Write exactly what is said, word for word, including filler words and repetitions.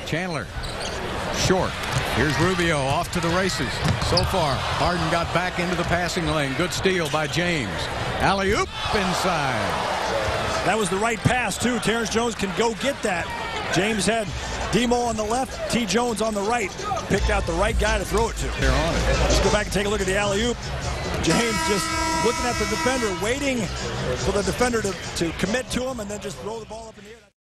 Chandler. Short. Here's Rubio off to the races. So far, Harden got back into the passing lane. Good steal by James. Alley-oop inside. That was the right pass, too. Terrence Jones can go get that. James had Demo on the left, T. Jones on the right. Picked out the right guy to throw it to. They're on it. Let's go back and take a look at the alley-oop. James just looking at the defender, waiting for the defender to, to commit to him, and then just throw the ball up in the air.